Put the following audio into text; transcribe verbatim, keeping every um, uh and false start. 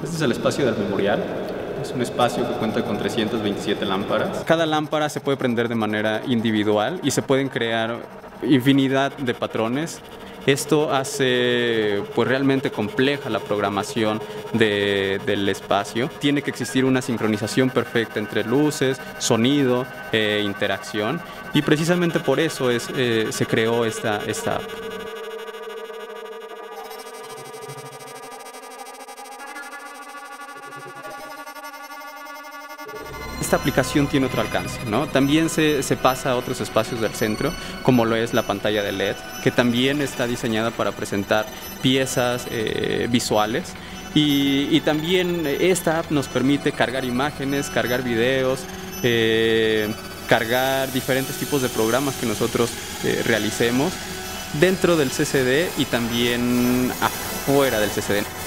Este es el espacio del memorial. Es un espacio que cuenta con trescientas veintisiete lámparas. Cada lámpara se puede prender de manera individual y se pueden crear infinidad de patrones. Esto hace pues realmente compleja la programación de, del espacio. Tiene que existir una sincronización perfecta entre luces, sonido e interacción, y precisamente por eso es, eh, se creó esta, esta app. Esta aplicación tiene otro alcance, ¿no? También se, se pasa a otros espacios del centro, como lo es la pantalla de L E D, que también está diseñada para presentar piezas eh, visuales. Y, y también esta app nos permite cargar imágenes, cargar videos, eh, cargar diferentes tipos de programas que nosotros eh, realicemos dentro del C C D y también afuera del C C D.